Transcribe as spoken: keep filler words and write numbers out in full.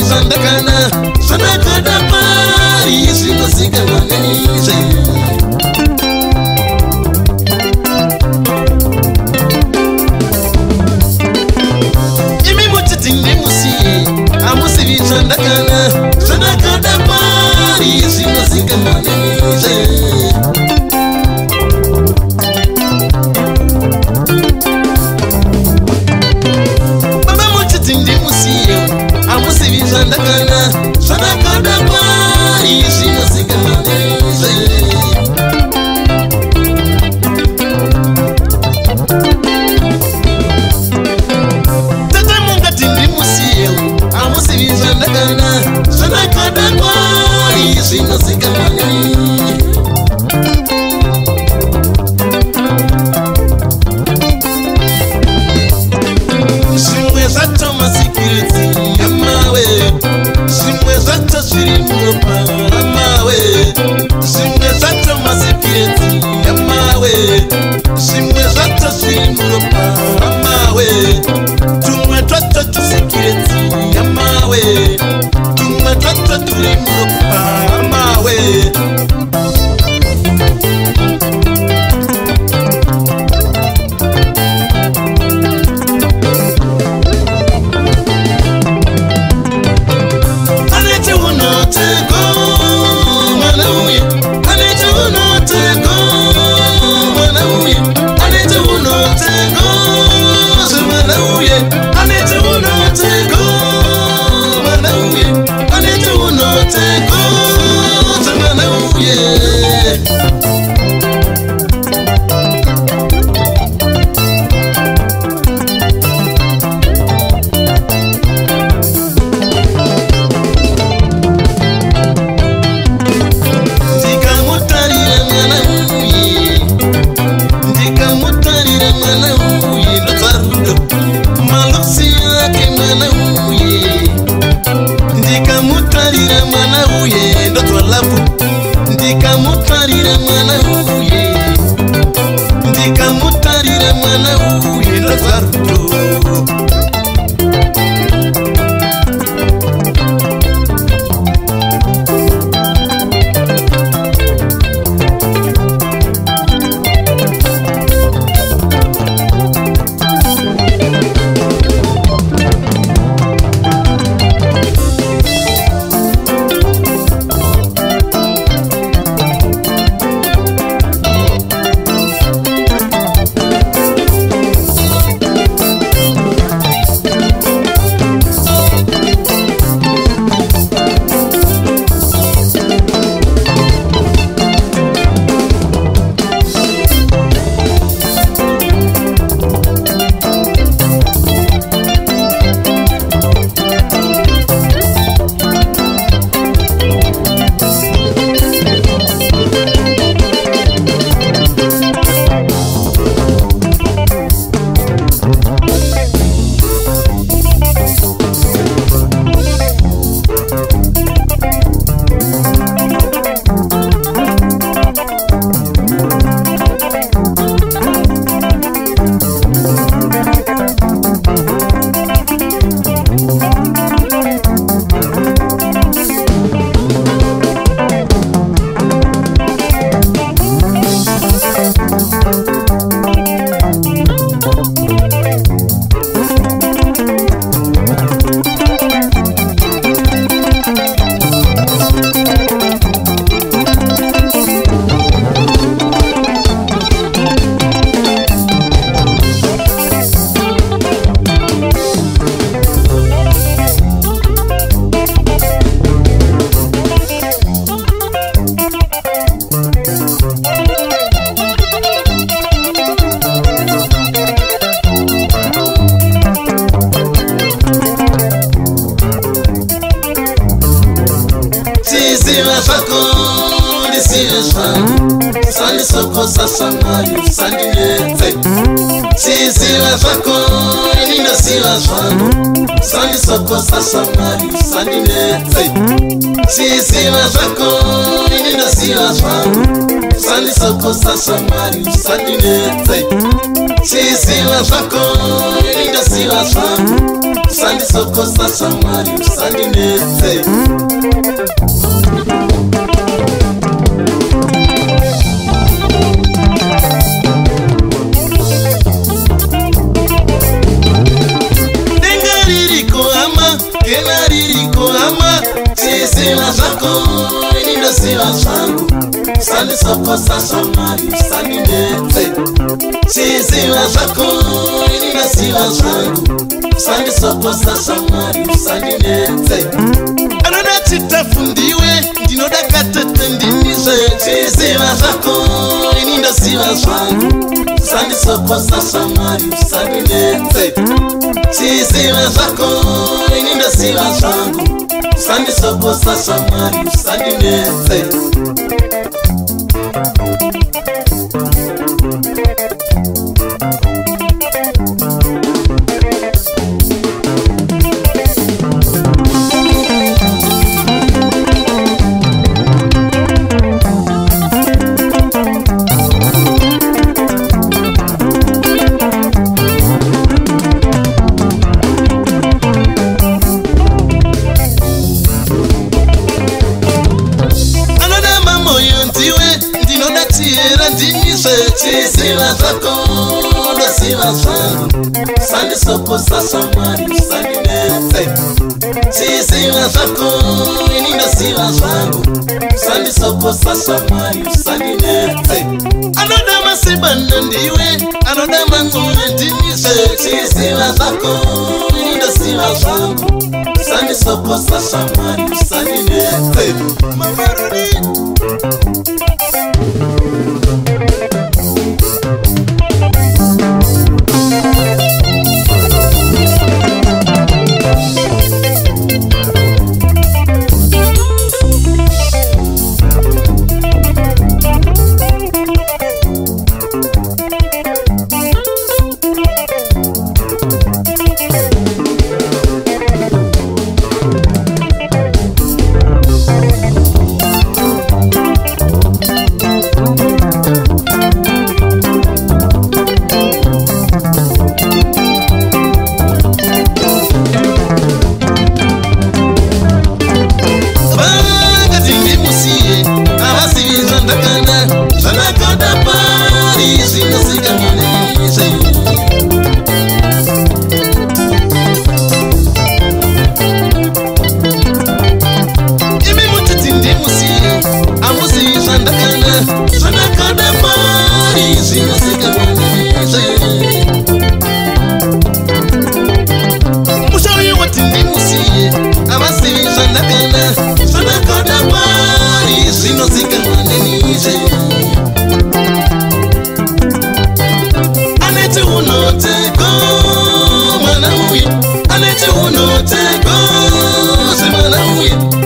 zandakana zandakada pari zvinosika manizve imi muchiti ndimusiye amusivi zandakana zandakada pari zvinosika manizve Zandakana, zandakada pari zvinosika manizve tata mungati ndimusiye amusivi zandakana zandakada pari zvinosika manizve zvimwe zvacho masikiriti Zimwe zvacho zviri muropa ramawe Zimwe zvacho masikireti yamawe Zimwe zvacho zviri muropa ramawe Tumwe twacho tusikireti yamawe Tumwe twacho turi muropa ramawe Ndikamutarira mwana uye Ndikamutarira mwana uye Ndazaruto zvangu sandisokosa samari sandinetse chiziva zvako ini ndasiva zvangu sandisokosa samari sandinetse chiziva zvako ini ndasiva zvangu sandisokosa samari sandinetse chiziva zvako ini ndasiva zvangu sandisokosa samari sandinetse chiziva zvako ini ndasiva zvangu sandisokosa samari sandinetse chiziva zvako ini ndasiva zvangu sandisokosa samari sandinetse anoda chitafu ndiwe ndinoda katete ndimize chiziva zvako ini ndasiva zvangu sandisokosa samari sandinetse chiziva zvako ini ndasiva zvangu sandisokosa samari sandinetse chiziva zvako ndasiva zvangu sandisokosa samari sandinetse chiziva zvako ini ndasiva zvangu sandisokosa samari sandinetse anoda masibana ndiwe anoda manguva ndimize chiziva zvako ini ndasiva zvangu sandisokosa samari sandinetse mamaroni Chiuno Chego, Chiuno Chego,